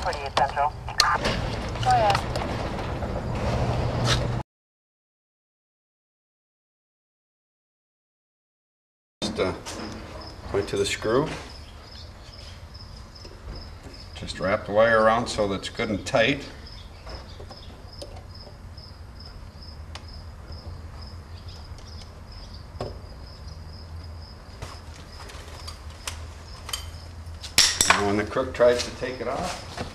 48 Central. Go ahead. Point to the screw. Just wrap the wire around so that it's good and tight. And when the crook tries to take it off,